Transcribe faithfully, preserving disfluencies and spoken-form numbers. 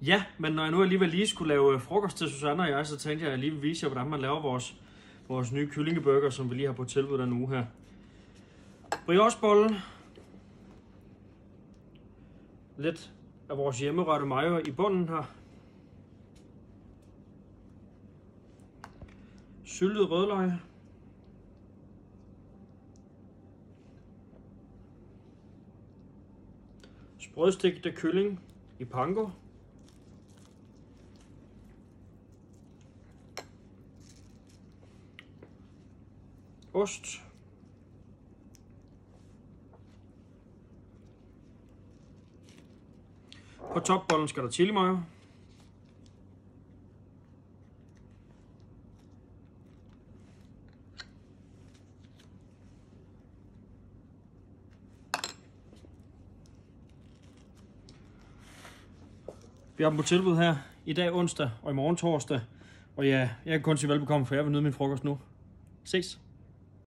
Ja, men når jeg nu alligevel lige skulle lave frokost til Susanne og jeg, så tænkte jeg, at jeg lige vil vise jer, hvordan man laver vores, vores nye kyllingeburger, som vi lige har på tilbud den uge her. Briochebolle. Lidt af vores hjemmerørte mayo i bunden her. Syltet rødløg. Sprødstegte kylling i panko. Ost. På topbollen skal der chili mayo. Vi har dem på tilbud her i dag onsdag og i morgen torsdag. Og ja, jeg kan kun sige velbekomme, for jeg vil nyde min frokost nu. Ses!